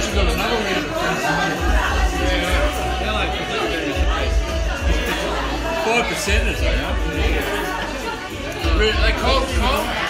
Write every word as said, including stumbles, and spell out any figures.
should go to another way to the front. They're like Four percenters, I know. Like, call, call.